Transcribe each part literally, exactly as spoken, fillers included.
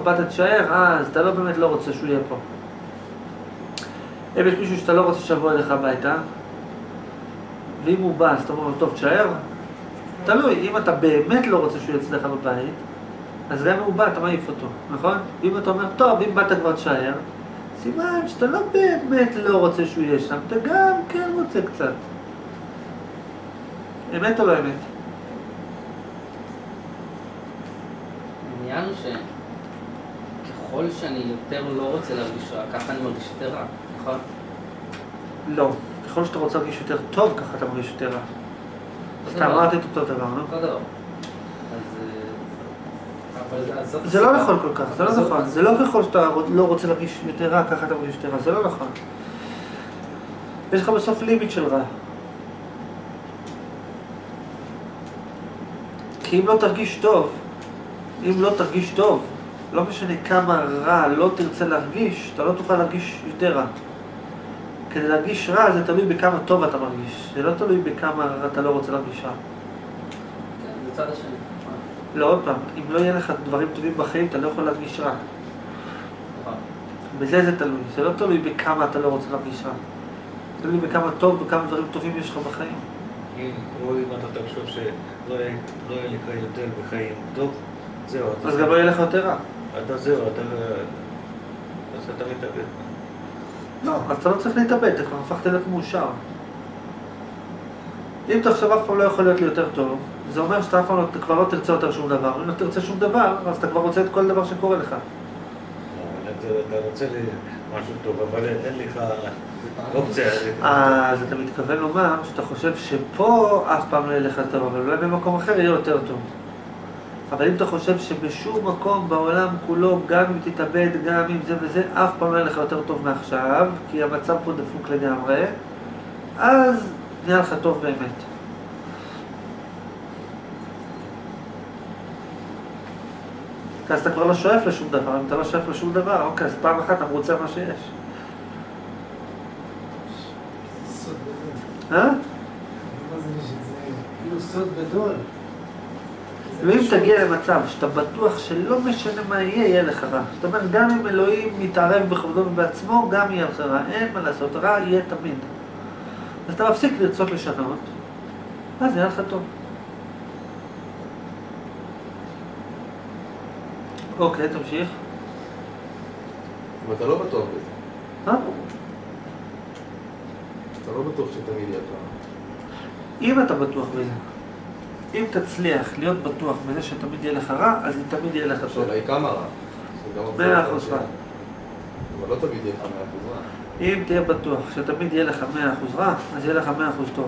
אתה תשאר, אז אתה לא באמת לא רוצה שהוא יהיה פה. אם יש מישהו שאתה לא רוצה שבוע אליך הביתה, ואם הוא בא, אז אתה אומר לו, טוב, תשאר. תלוי, אם אתה באמת לא רוצה שהוא יצא לך בבית, אז גם אם הוא בא, אתה מעיף אותו, נכון? ואם אתה אומר, טוב, אם באת כבר תשאר, סימן שאתה לא באמת לא רוצה שהוא יהיה שם, אתה גם כן רוצה קצת. אמת או לא אמת? העניין הוא שככל שאני יותר לא רוצה להרגיש רע, ככה אני מרגיש יותר רע, נכון? לא. ככל שאתה רוצה להרגיש יותר טוב, ככה אתה מרגיש יותר רע. אז אתה אמרת את אותו דבר, לא? אותו דבר. אז... זה לא נכון כל כך, זה לא נכון. זה לא ככל שאתה לא רוצה להרגיש יותר רע, ככה אתה מרגיש יותר רע, זה לא נכון. יש לך בסוף לימיט של רע. כי אם לא תרגיש טוב, אם לא תרגיש טוב, לא משנה כמה רע לא תרצה להרגיש, אתה לא תוכל להרגיש יותר רע. כדי להרגיש רע זה תלוי בכמה טוב אתה מרגיש, זה לא תלוי בכמה רע אתה לא רוצה להרגיש רע. כן, זה צד השני. לא, עוד פעם, אם לא יהיה לך דברים טובים בחיים, אתה לא יכול להרגיש רע. בזה זה תלוי, זה לא תלוי בכמה אתה לא רוצה להרגיש רע. זה תלוי בכמה טוב וכמה דברים טובים יש לך בחיים. אם אתה תחשוב שלא יהיה לך יותר בחיים טוב, זהו. אז גם לא יהיה לך יותר רע. אתה זהו, אתה... אז אתה מתאבד. לא, אז אתה לא צריך להתאבד, אתה כבר הפכת להיות מאושר. אם אתה עכשיו אף פעם לא יכול להיות לי יותר טוב, זה אומר שאתה אף פעם אתה כבר לא תרצה יותר שום דבר. אם לא תרצה שום דבר, אז אתה כבר רוצה את כל דבר שקורה לך. אתה רוצה לי משהו טוב, אבל אין לך אופציה. אז אתה מתכוון לומר שאתה חושב שפה אף פעם לא יהיה לך טוב, אבל אולי במקום אחר יהיה יותר טוב. אבל אם אתה חושב שבשום מקום בעולם כולו, גם אם תתאבד, גם אם זה וזה, אף פעם לא יהיה לך יותר טוב מעכשיו, כי המצב פה דפוק לגמרי, אז נהיה לך טוב באמת. אז אתה כבר לא שואף לשום דבר, אם אתה לא שואף לשום דבר, אוקיי, אז פעם אחת אתה רוצה מה שיש. סוד גדול. אה? מה זה שזה כאילו סוד גדול. ואם תגיע למצב שאתה בטוח שלא משנה מה יהיה, יהיה לך רע. זאת אומרת, גם אם אלוהים מתערב בכבודו ובעצמו, גם יהיה לך רע. אין מה לעשות, רע יהיה תמיד. אז אתה מפסיק לרצות לשנות, אז יהיה לך טוב. אוקיי, תמשיך. אבל אתה לא בטוח בזה. אה? אתה לא בטוח שתמיד יהיה טוב. אם אתה בטוח בזה, אם תצליח להיות בטוח בזה שתמיד יהיה לך רע, אז תמיד יהיה לך טוב. השאלה היא כמה רע. מאה אחוז רע. אבל לא תמיד יהיה לך מאה אחוז רע. אם תהיה בטוח שתמיד יהיה לך מאה אחוז רע, אז יהיה לך מאה אחוז טוב.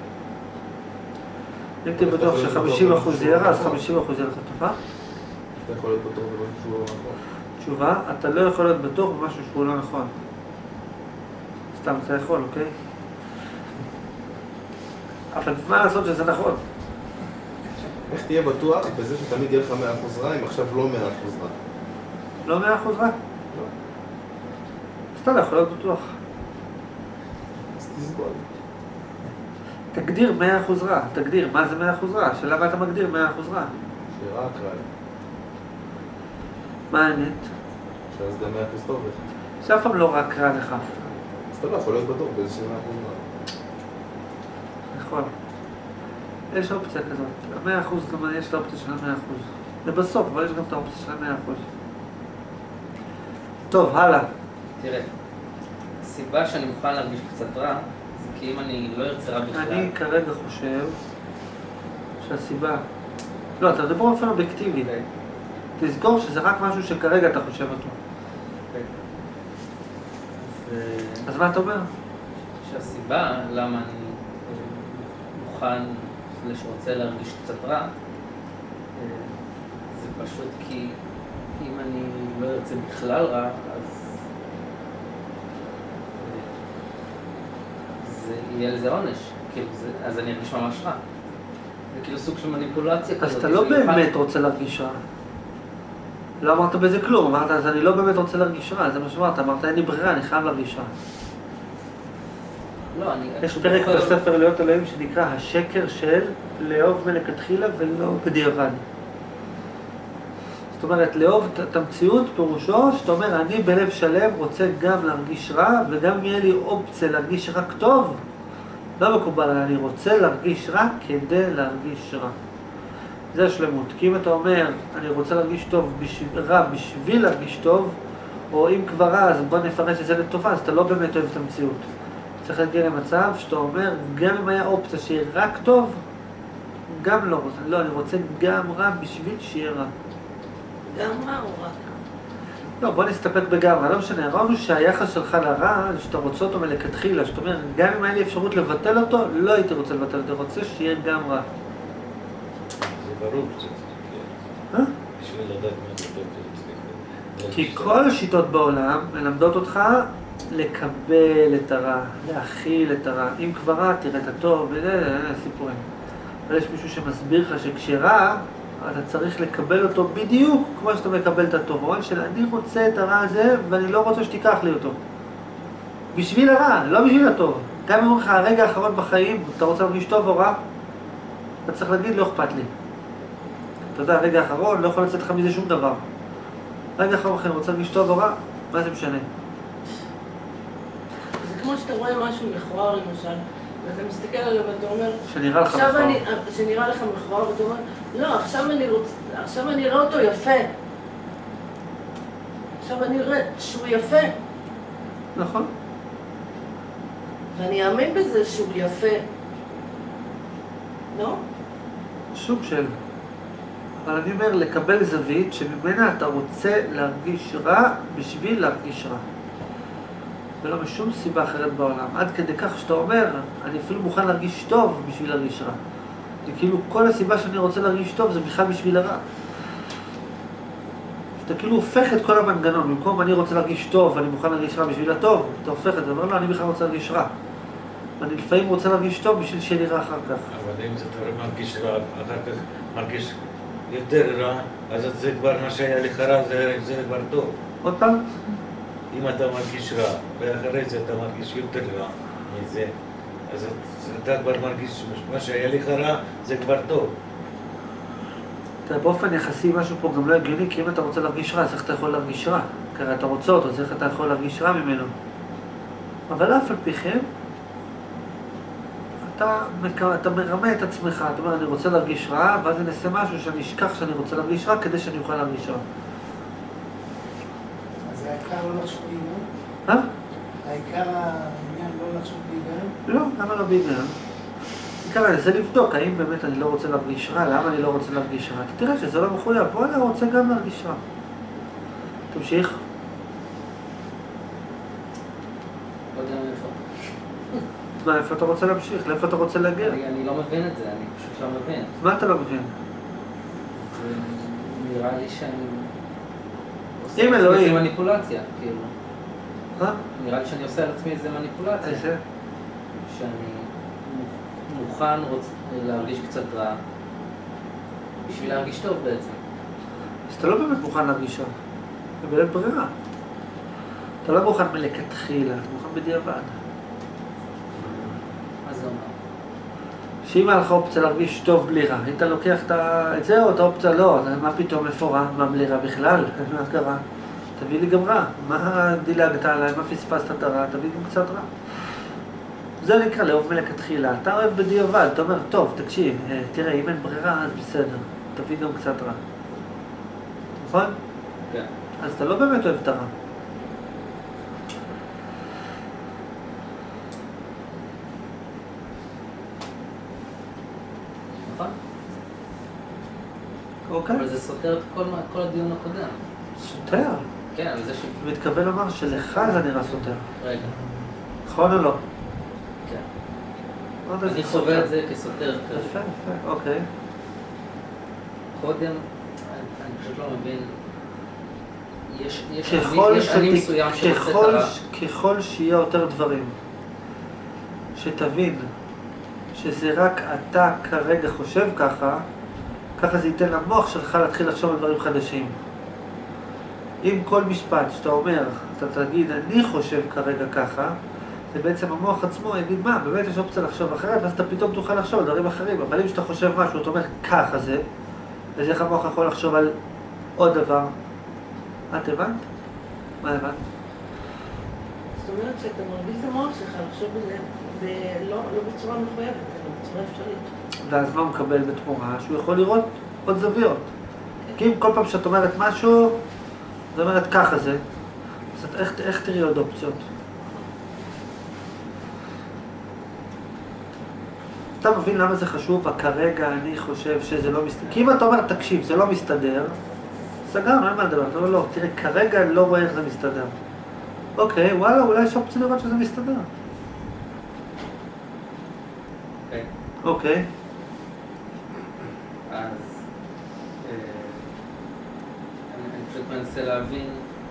אם תהיה בטוח ש-חמישים אחוז יהיה רע, אז חמישים אחוז יהיה לך טוב, אה? אתה יכול להיות בטוח במשהו שהוא לא נכון. תשובה, אתה לא יכול להיות בטוח במשהו שהוא לא נכון. סתם, אתה יכול, אוקיי? אבל מה לעשות שזה נכון? איך תהיה בטוח בזה שתמיד יהיה לך מאה אחוז רע, אם עכשיו לא מאה אחוז רע? לא מאה אחוז רע? לא. אז אתה לא יכול להיות בטוח. אז תסבול. תגדיר מאה אחוז רע, תגדיר מה זה מאה אחוז רע, שאלה מה אתה מגדיר מאה אחוז רע. שרע אקראי. מה האמת? שאז גם מאה אחוז טוב לך. שאף פעם לא רק רע לך. אז אתה לא יכול להיות בטוח באיזה שמאה אחוז רע. נכון. יש אופציה כזאת. המאה אחוז גם יש את האופציה של המאה אחוז. זה בסוף, אבל יש גם את האופציה של המאה אחוז. טוב, הלאה. תראה, הסיבה שאני מוכן להרגיש קצת רע, זה כי אם אני לא ארצה רע בכלל. אני כרגע חושב שהסיבה... לא, אתה מדבר באופן אובייקטיבי. תזכור שזה רק משהו שכרגע אתה חושב אותו. אז מה אתה אומר? שהסיבה למה אני מוכן, שרוצה להרגיש קצת רע, זה פשוט כי אם אני לא ארצה בכלל רע, אז זה יהיה לזה עונש, אז אני ארגיש ממש רע. זה כאילו סוג של מניפולציה כזאת. אז אתה לא באמת רוצה להרגיש רע. לא אמרת בזה כלום, אמרת, אז אני לא באמת רוצה להרגיש רע, זה מה שאמרת, אמרת, אין לי ברירה, אני חייב להרגיש רע. לא, אני... יש פרק בספר להיות אלוהים שנקרא השקר של לאהוב מלכתחילה ולא בדיעבד. זאת אומרת, לאהוב את המציאות פירושו, שאתה אומר, אני בלב שלם רוצה גם להרגיש רע, וגם אם יהיה לי אופציה להרגיש רק טוב, לא מקובל, אני רוצה להרגיש רע כדי להרגיש רע. זה השלמות. כי אם אתה אומר, אני רוצה להרגיש טוב בשביל, רע בשביל להרגיש טוב, או אם כבר רע, אז בוא נפרש את זה לטובה, אז אתה לא באמת אוהב את המציאות. צריך להגיע למצב שאתה אומר, גם אם היה אופציה שיהיה רק טוב, גם לא רוצה. לא, אני רוצה גם רע בשביל שיהיה רע. גם רע או רע? לא, בוא נסתפק בגם רע. לא משנה, הרעיון הוא שהיחס שלך לרע, שאתה רוצה אותו מלכתחילה, שאתה אומר, גם אם היה לי אפשרות לבטל אותו, לא הייתי רוצה לבטל אותו, רוצה שיהיה גם רע. זה ברור קצת, אה? בשביל לדעת מה אתה טוב. כי כל השיטות בעולם מלמדות אותך לקבל את הרע, להכיל את הרע. אם כבר רע, תראה את הטוב, וזה סיפורים. אבל יש מישהו שמסביר לך שכשרע, אתה צריך לקבל אותו בדיוק כמו שאתה מקבל את הטוב. רעיון של אני רוצה את הרע הזה ואני לא רוצה שתיקח לי אותו. בשביל הרע, לא בשביל הטוב. גם אם לך הרגע האחרון בחיים, אתה רוצה להרגיש טוב או רע, אתה צריך להגיד לא אכפת לי. אתה יודע, הרגע האחרון לא יכול לצאת לך מזה שום דבר. רגע האחרון בחיים, רוצה להרגיש טוב או רע, מה זה משנה? זה כמו שאתה רואה משהו מכוער למשל, ואתה מסתכל עליו ואתה אומר, שנראה לך עכשיו מכוער. אני, שנראה לך מכוער, ואתה אומר, לא, עכשיו אני רוצה, עכשיו אני אראה אותו יפה. עכשיו אני אראה שהוא יפה, נכון. ואני אאמין בזה שהוא יפה. לא? סוג של... אבל אני אומר לקבל זווית שממנה אתה רוצה להרגיש רע בשביל להרגיש רע. ולא משום סיבה אחרת בעולם. עד כדי כך שאתה אומר, אני אפילו מוכן להרגיש טוב בשביל להרגיש רע. זה כאילו כל הסיבה שאני רוצה להרגיש טוב זה בכלל בשביל הרע. אתה כאילו הופך את כל המנגנון. במקום אני רוצה להרגיש טוב ואני מוכן להרגיש רע בשביל הטוב, אתה הופך את זה. אומר לא, אני בכלל רוצה להרגיש רע. ואני לפעמים רוצה להרגיש טוב בשביל שיהיה לי רע אחר כך. אבל אם אתה מרגיש רע, אחר כך מרגיש יותר רע, אז זה כבר מה שהיה לך רע, זה, זה כבר טוב. עוד פעם? אם אתה מרגיש רע, ואחרי זה אתה מרגיש יותר רע מזה, אז אתה כבר מרגיש מה שהיה לך רע, זה כבר טוב. תראה, באופן יחסי משהו פה גם לא הגיוני, כי אם אתה רוצה להרגיש רע, אז איך אתה יכול להרגיש רע? כי הרי אתה רוצה אותו, אז איך אתה יכול להרגיש רע ממנו? אבל אף על פי כן, אתה, אתה מרמה את עצמך, אתה אומר, אני רוצה להרגיש רע, ואז אני אעשה משהו שאני אשכח שאני רוצה להרגיש רע, כדי שאני אוכל להרגיש רע. אז העיקר לא לחשוב בהיגיון? אה? העיקר העניין לא לחשוב בהיגיון? לא, למה לא בהיגיון? העיקר זה לבדוק, האם באמת אני לא רוצה להרגיש רע, למה אני לא רוצה להרגיש רע? אתה תראה שזה לא מחויב, בוא אני רוצה גם להרגיש רע. תמשיך. לא יודע מאיפה. מה, איפה אתה רוצה להמשיך? לאיפה אתה רוצה להגיע? אני אני לא מבין את זה, אני פשוט לא מבין. מה אתה לא מבין? זה נראה לי שאני... עושה אם על עצמי אלוהים. איזה מניפולציה, כאילו. אה? נראה לי שאני עושה על עצמי איזה מניפולציה. איזה? שאני מוכן רוצ... להרגיש קצת רע, בשביל להרגיש טוב בעצם. אז אתה לא באמת מוכן להרגיש רע. זה בלית ברירה. אתה לא מוכן מלכתחילה, אתה מוכן בדיעבד. מה זה אומר? שאם היה לך אופציה להרגיש טוב בלי רע, היית לוקח את זה או את האופציה לא, מה פתאום איפה רע, מה בלי רע בכלל, מה קרה? תביא לי גם רע, מה דילגת עליי, מה פספסת את הרע, תביא גם קצת רע. זה נקרא לאהוב מלכתחילה, אתה אוהב בדיעבד, אתה אומר, טוב, תקשיב, תראה, אם אין ברירה, אז בסדר, תביא גם קצת רע. נכון? כן. אז אתה לא באמת אוהב את הרע. נכון? אוקיי? אבל זה סותר את כל, מה- כל הדיון הקודם. סותר. כן, על זה ש... אני מתכוון לומר שלך זה נראה סותר. רגע. נכון או לא? כן. עוד איזה אני סותר. חווה את זה כסותר כזה. יפה, יפה, אוקיי. קודם, אני אני פשוט לא מבין, יש יש ככל, אני- יש אני שת... מסוים שרוצה את ככל, הרע. ש... ככל שיהיה יותר דברים, שתבין שזה רק אתה כרגע חושב ככה, ככה זה ייתן למוח שלך להתחיל לחשוב על דברים חדשים. אם כל משפט שאתה אומר, אתה תגיד, אני חושב כרגע ככה, זה בעצם המוח עצמו יגיד, מה, באמת יש אופציה לחשוב אחרת, ואז אתה פתאום תוכל לחשוב על דברים אחרים. אבל אם שאתה חושב משהו, אתה אומר, ככה זה, אז איך המוח יכול לחשוב על עוד דבר. את הבנת? מה הבנת? זאת אומרת שאתה מרגיש את המוח שלך לחשוב בזה, ולא לא בצורה מחויבת, אלא בצורה אפשרית. ואז מה הוא מקבל בתמורה? שהוא יכול לראות עוד זוויות. כי אם כל פעם שאת אומרת משהו, זאת אומרת ככה זה, אז את, איך, איך תראי עוד אופציות? אתה מבין למה זה חשוב? כרגע אני חושב שזה לא מסתדר. כי אם אתה אומר, תקשיב, זה לא מסתדר, סגרנו, אין מה לדבר. אתה אומר, לא, תראה, כרגע לא רואה איך זה מסתדר. אוקיי, וואלה, אולי יש אופציה לראות שזה מסתדר. אוקיי. אוקיי. אז אה, אני אני פשוט מנסה להבין,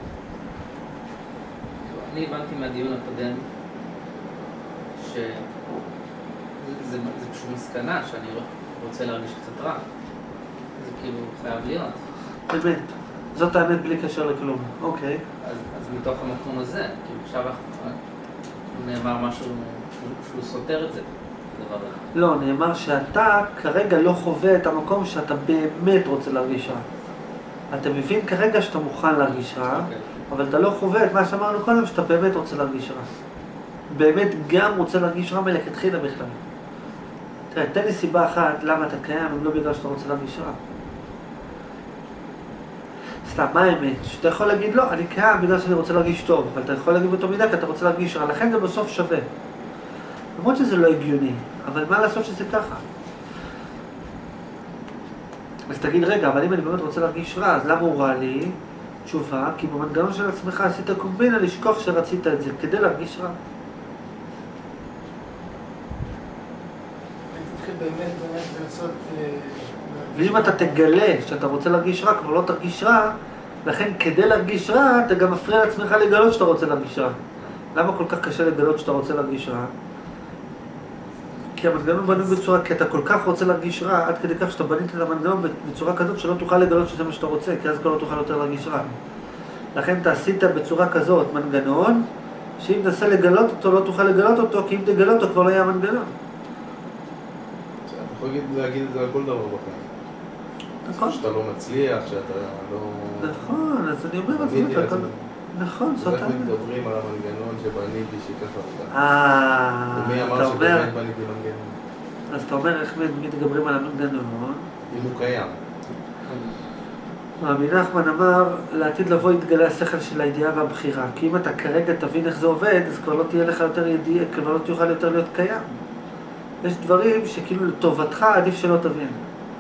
אני הבנתי מהדיון הקודם שזה זה, זה פשוט מסקנה שאני רוצה להרגיש קצת רע. זה כאילו חייב להיות. באמת, זאת האמת בלי קשר לכלום. אוקיי. אז, אז מתוך המקום הזה, כאילו עכשיו נאמר משהו שהוא סותר את זה, דבר הזה. לא, נאמר שאתה כרגע לא חווה את המקום שאתה באמת רוצה להרגיש רע. אתה מבין כרגע שאתה מוכן להרגיש רע, Okay. אבל אתה לא חווה את מה שאמרנו קודם, שאתה באמת רוצה להרגיש רע. באמת גם רוצה להרגיש רע מלכתחילה בכלל. תראה, תן לי סיבה אחת למה אתה קיים, אם לא בגלל שאתה רוצה להרגיש רע. סתם, מה האמת? שאתה יכול להגיד, לא, אני קיים בגלל שאני רוצה להרגיש טוב, אבל אתה יכול להגיד באותו מידה כי אתה רוצה להרגיש רע, לכן זה בסוף שווה. למרות שזה לא הגיוני, אבל מה לעשות שזה ככה? אז תגיד, רגע, אבל אם אני באמת רוצה להרגיש רע, אז למה הוא רע לי? תשובה, כי במנגנון של עצמך עשית קומבינה לשכוח שרצית את זה, כדי להרגיש רע. הייתי צריך באמת באמת לרצות... ואם אתה תגלה שאתה רוצה להרגיש רע, כבר לא תרגיש רע, לכן כדי להרגיש רע, אתה גם מפריע לעצמך לגלות שאתה רוצה להרגיש רע. למה כל כך קשה לגלות שאתה רוצה להרגיש רע? כי המנגנון בנוי בצורה, כי אתה כל כך רוצה להרגיש רע, עד כדי כך שאתה בנית את המנגנון בצורה כזאת שלא תוכל לגלות שזה מה שאתה רוצה, כי אז כבר לא תוכל יותר להרגיש רע. לכן אתה עשית בצורה כזאת מנגנון, שאם תנסה לגלות אותו, לא תוכל לגלות אותו, כי אם תגלות אותו כבר לא יהיה המנגנון. אתה יכול להגיד את זה על כל דבר בחיים. נכון. שאתה לא מצליח, שאתה לא... נכון, אז אני אומר את זה, אתה... נכון, זאת האמת. האמת. אנחנו מדברים על המנגנון שבניתי שככה וככה. אה, ומי אתה אמר אומר, שבאמת בניתי מנגנון? אז אתה אומר איך מתגברים על המנגנון. אם הוא קיים. רבי נחמן אמר, לעתיד לבוא יתגלה השכל של הידיעה והבחירה, כי אם אתה כרגע תבין איך זה עובד, אז כבר לא תהיה לך יותר ידיעה, כבר לא תוכל יותר להיות קיים. יש דברים שכאילו לטובתך עדיף שלא תבין.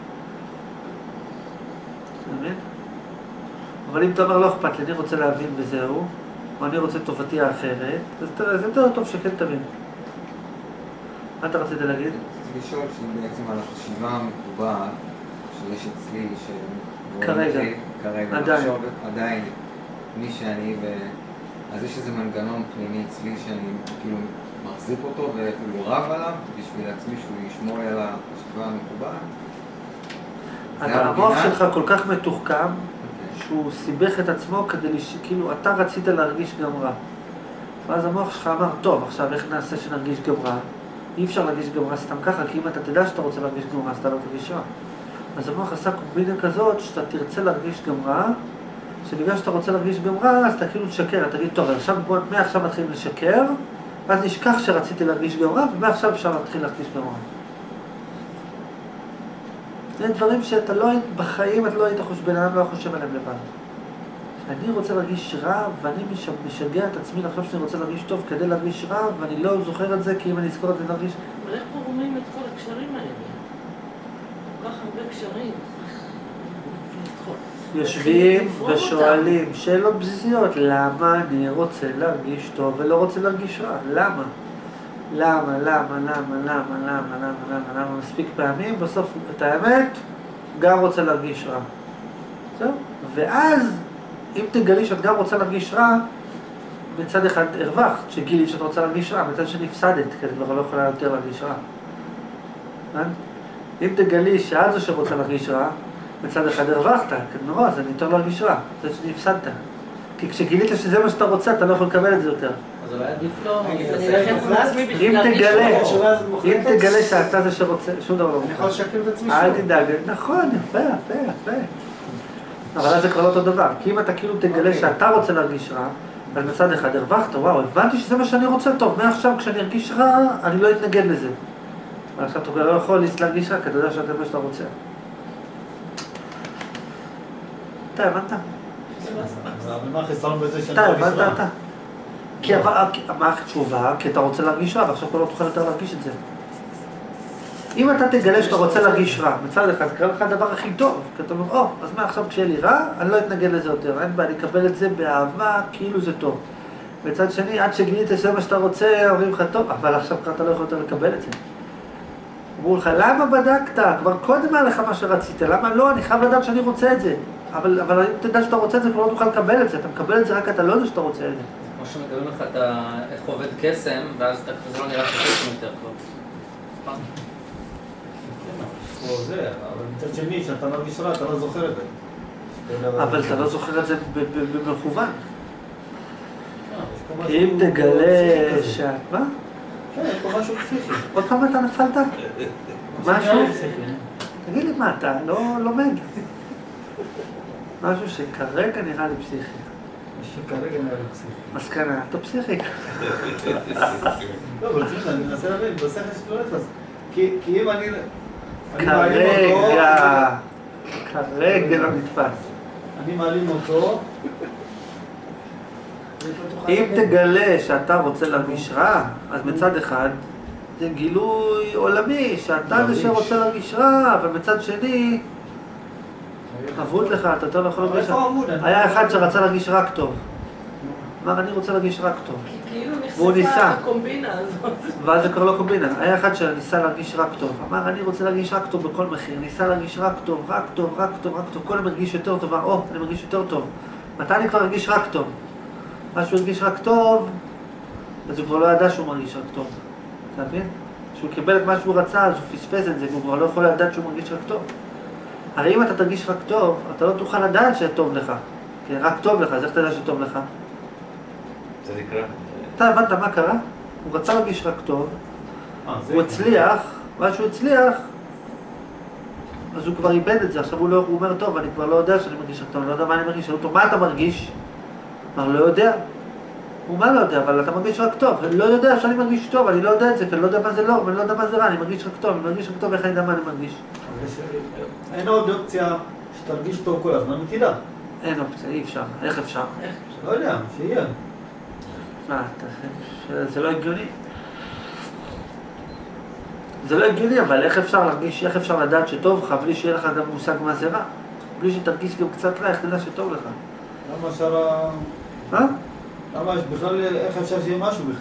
אתה מבין? אבל אם אתה אומר לא אכפת לי, אני רוצה להבין וזהו, או אני רוצה טובתי האחרת, אז זה יותר טוב שכן תבין. מה אתה רצית להגיד? רציתי לשאול שבעצם על החשיבה המקובעת שיש אצלי, כרגע, כרגע, עדיין. לחשוב עדיין מי שאני, ו... אז יש איזה מנגנון פנימי אצלי שאני כאילו מחזיק אותו ואפילו רב עליו בשביל עצמי שהוא ישמור לי על החשיבה המקובעת. המוח שלך כל כך מתוחכם שהוא סיבך את עצמו כדי שכאילו אתה רצית להרגיש גם רע. ואז המוח שלך אמר, טוב, עכשיו איך נעשה שנרגיש גם רע? אי אפשר להרגיש גם רע סתם ככה, כי אם אתה תדע שאתה רוצה להרגיש גם רע, אז אתה לא תרגיש רע. אז המוח עשה קומבינה כזאת שאתה תרצה להרגיש גם רע, שבגלל שאתה רוצה להרגיש גם רע, אז אתה כאילו תשקר, אתה תגיד, טוב, עכשיו, בוא, מעכשיו מתחילים לשקר, אז נשכח שרציתי להרגיש גם רע, ומעכשיו אפשר להתחיל להרגיש גם רע. זה דברים שאתה לא היית בחיים, אתה לא היית חושב, בן אדם לא חושב עליהם לבד. אני רוצה להרגיש רע, ואני משגע את עצמי לחשוב שאני רוצה להרגיש טוב כדי להרגיש רע, ואני לא זוכר את זה, כי אם אני אזכור את זה להרגיש... אבל איך פורמים את כל הקשרים האלה? כל כך הרבה קשרים. יושבים ושואלים שאלות בסיסיות, למה אני רוצה להרגיש טוב ולא רוצה להרגיש רע? למה? למה, למה, למה, למה, למה, למה, למה, למה, מספיק פעמים, בסוף את האמת, גם רוצה להרגיש רע. זהו? ואז, אם תגלי שאת גם רוצה להרגיש רע, מצד אחד הרווחת, שגילי שאת רוצה להרגיש רע, מצד שני הפסדת, כי את כבר לא יכולה יותר להרגיש רע. אם תגלי שאת זו שרוצה להרגיש רע, מצד אחד הרווחת, כי נורא, זה יותר להרגיש רע, מצד שני הפסדת. כי כשגילית שזה מה שאתה רוצה, אתה לא יכול לקבל את זה יותר. אז אולי עדיף לא... אם תגלה, אם תגלה שאתה זה שרוצה, שום דבר לא מוכן. אני יכול לשקר את עצמי אל שוב. תדאג, נכון, יפה, יפה, יפה. אבל אז זה כבר לא אותו דבר, כי אם אתה כאילו תגלה שאתה רוצה להרגיש רע, אז מצד אחד הרווחת, וואו, הבנתי שזה מה שאני רוצה, טוב, מעכשיו כשאני ארגיש רע, אני לא אתנגד לזה. אבל עכשיו אתה לא יכול להרגיש רע, כי אתה יודע שאתה מה שאתה רוצה. אתה הבנת? אבל מה החיסרון בזה שאני אתה מרגיש הבנת רע? אתה. כי מה התשובה? כי אתה רוצה להרגיש רע, ועכשיו כבר לא תוכל יותר להרגיש את זה. אם אתה תגלה שאתה רוצה להרגיש רע, מצד אחד, קרא לך הדבר הכי טוב, כי אתה אומר, או, אז מה עכשיו כשיהיה לי רע, אני לא אתנגד לזה יותר, אין בעיה, אני אקבל את זה באהבה, כאילו זה טוב. מצד שני, עד שגילית שזה מה שאתה רוצה, אומרים לך, טוב, אבל עכשיו כבר אתה לא יכול יותר לקבל את זה. אמרו לך, למה בדקת? כבר קודם היה לך מה שרצית, למה לא? אני חייב לדעת שאני רוצה את זה. אבל, אבל אם תדע שאתה רוצה את זה, כבר לא תוכל לקבל את זה, אתה מקבל את זה רק אתה לא יודע שאתה רוצה את זה. כמו שמגלים לך את איך עובד קסם, ואז זה לא נראה שקסם יותר טוב. או זה, אבל מצד שני, כשאתה מרגיש רע, אתה לא זוכר את זה. אבל אתה לא זוכר את זה במכוון. כי אם תגלה שאת... מה? כן, יש פה משהו פסיכי. עוד פעם אתה נפלת? משהו? תגיד לי מה, אתה לא לומד. משהו שכרגע נראה לי פסיכי. שכרגע נראה לי פסיכי. מסקנה, אתה פסיכי. לא, אבל צריך, אני מנסה להבין, בשכל שלי לא נכנס. כי אם אני... כרגע, כרגע לא נתפס. אני מעלים אותו. אם תגלה שאתה רוצה להרגיש רע, אז מצד אחד זה גילוי עולמי, שאתה זה שרוצה להרגיש רע, אבל מצד שני, אבוד לך, אתה יותר לא יכול להרגיש רע. היה אחד שרצה להרגיש רק טוב. אמר, אני רוצה להרגיש רק טוב. כאילו נחשפה הקומבינה הזאת. ואז זה כבר לא קומבינה. היה אחד שניסה להרגיש רק טוב. אמר, אני רוצה להרגיש רק טוב בכל מחיר. ניסה להרגיש רק טוב, רק טוב, רק טוב, רק טוב. כל מרגיש יותר טוב, או, אני מרגיש יותר טוב. מתי אני כבר מרגיש רק טוב? מה שהוא הרגיש רק טוב, אז הוא כבר לא ידע שהוא מרגיש רק טוב. אתה מבין? כשהוא קיבל את מה שהוא רצה, אז הוא פספס את זה, והוא כבר לא יכול לדעת שהוא מרגיש רק טוב. הרי אם אתה תרגיש רק טוב, אתה לא תוכל לדעת שטוב לך. כי רק טוב לך, אז איך תדע שטוב לך? זה נקרא. אתה הבנת מה קרה? הוא רצה להרגיש רק טוב, הוא הצליח, ואז שהוא הצליח, אז הוא כבר איבד את זה. עכשיו הוא, לא, הוא אומר, טוב, אני כבר לא יודע שאני מרגיש רק טוב, אני לא יודע מה אני מרגיש. שאלו אותו, מה אתה מרגיש? אמר, לא יודע. הוא מה לא יודע, אבל אתה מרגיש רק טוב. אני לא יודע שאני מרגיש טוב, אני לא יודע את זה, כי אני לא יודע מה זה לא, ואני לא יודע מה זה רע, אני מרגיש רק טוב, אני מרגיש רק טוב, איך אני יודע מה אני מרגיש? אין עוד אופציה שתרגיש טוב כל הזמן, תדע. אין אופציה, אי אפשר. איך אפשר? לא יודע, שיהיה. מה, זה לא הגיוני. זה לא הגיוני, אבל איך אפשר להרגיש, איך אפשר לדעת שטוב לך, בלי שיהיה לך גם מושג מה זה רע? בלי שתרגיש גם קצת רע, איך תדע שטוב לך? למה אפשר... מה? למה בכלל, איך אפשר שיהיה משהו בכלל?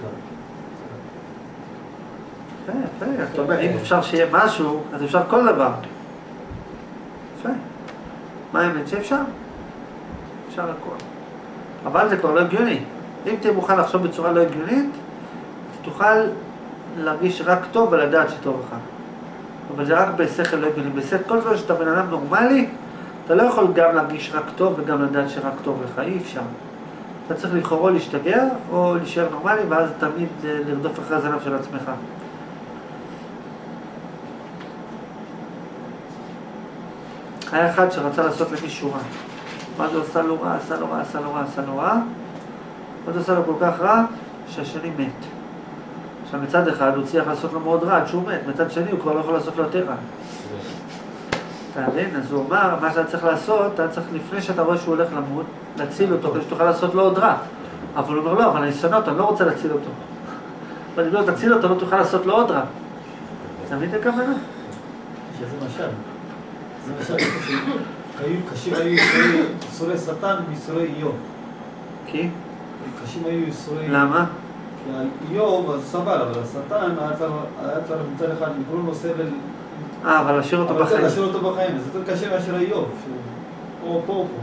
יפה, יפה. אתה אומר, אם אפשר שיהיה משהו, אז אפשר כל דבר. יפה. מה האמת שאפשר? אפשר הכל. אבל זה כבר לא הגיוני. אם תהיה מוכן לחשוב בצורה לא הגיונית, תוכל להרגיש רק טוב ולדעת שטוב לך. אבל זה רק בשכל לא הגיוני. בשכל, כל זמן שאתה בן אדם נורמלי, אתה לא יכול גם להרגיש רק טוב וגם לדעת שרק טוב לך. אי אפשר. אתה צריך לבחור או להשתגע או להישאר נורמלי, ואז תמיד לרדוף אחרי הזנב של עצמך. היה אחד שרצה לעשות למישהו רע. מה זה עושה לו רע, עשה לו רע, עשה לו רע, עשה לו רע. מה זה עושה לו כל כך רע, שהשני מת. עכשיו מצד אחד הוא צריך לעשות לו מאוד רע עד שהוא מת, מצד שני הוא כבר לא יכול לעשות לו יותר רע. אתה מבין? אז הוא אמר, מה שאתה צריך לעשות, אתה צריך לפני שאתה רואה שהוא הולך למות, להציל אותו כדי שתוכל לעשות לו עוד רע. אבל הוא אומר לא, אבל אני שונא אותו, אני לא רוצה להציל אותו. ואני לא תציל אותו, לא תוכל לעשות לו עוד רע. אתה מבין את הכוונה? שזה משל. זה משל, היו קשים היו ייסורי שטן וייסורי איוב. כי? קשים היו ייסורי... למה? כי איוב אז סבל, אבל השטן היה כבר מצד אחד לקרוא לו סבל... אה, אבל להשאיר אותו בחיים. אבל להשאיר אותו בחיים, זה יותר קשה מאשר איוב. או פה או פה.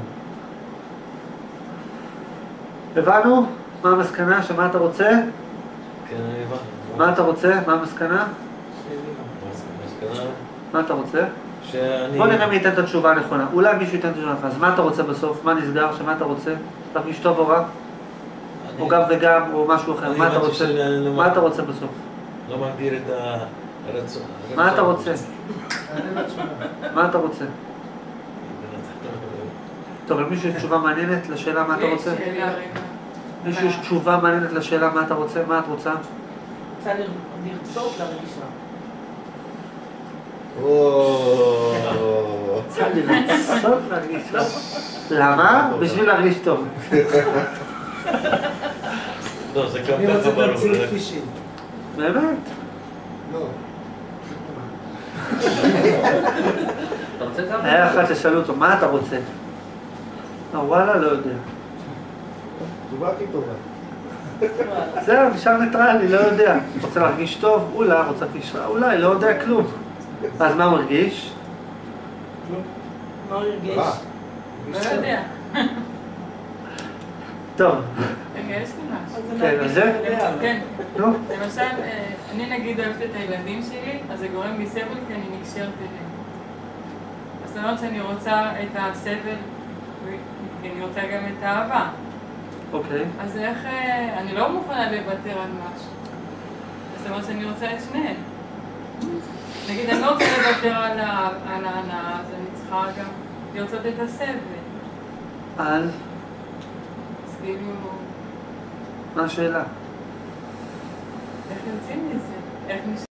הבנו? מה המסקנה? שמה אתה רוצה? כן, אני הבנתי. מה אתה רוצה? מה המסקנה? מסקנה? מה אתה רוצה? שאני... בוא נראה מי ייתן את התשובה הנכונה. אולי מישהו ייתן את התשובה הנכונה. אז מה אתה רוצה בסוף? מה נסגר? שמה אתה רוצה? תרגיש טוב או רע? או גם וגם, או משהו אחר. מה אתה רוצה? מה אתה רוצה בסוף? לא מגדיר את הרצון. מה אתה רוצה? מה אתה רוצה? טוב, למישהו יש תשובה מעניינת לשאלה מה אתה רוצה? שאלה רגע. מישהו יש תשובה מעניינת לשאלה מה אתה רוצה? מה את רוצה? רוצה לרצות להרגיש רע. רוצה לרצות להרגיש רע. למה? בשביל להרגיש טוב. לא, זה גם אני ככה רוצה ברור. להמציא רק- פישים. באמת? לא. אתה רוצה כמה? היה אחד ששאלו אותו, מה אתה רוצה? אה, וואלה, לא יודע. תשובה הכי טובה. זהו, נשאר ניטרלי, לא יודע. רוצה להרגיש טוב? אולי. רוצה להרגיש רע? אולי, לא יודע כלום. אז מה מרגיש? מה הוא הרגיש? רע. לא יודע. טוב, רגע, יש לי משהו. אז כן, להרגיש אז זה? שאתה יודע. כן. נו. למשל, אה, אני נגיד אוהבת את הילדים שלי, אז זה גורם לי סבל כי אני נקשרת אליהם. זאת אומרת שאני רוצה את הסבל, כי אני רוצה גם את האהבה. אוקיי. אז איך, אה, אני לא מוכנה לוותר על משהו. זאת אומרת שאני רוצה את שניהם. נגיד, אני לא רוצה לוותר על ה- על ההנאה, אז אני צריכה גם לרצות את הסבל. אז, אז כאילו, מה השאלה? איך יוצאים מזה? איך נשאר?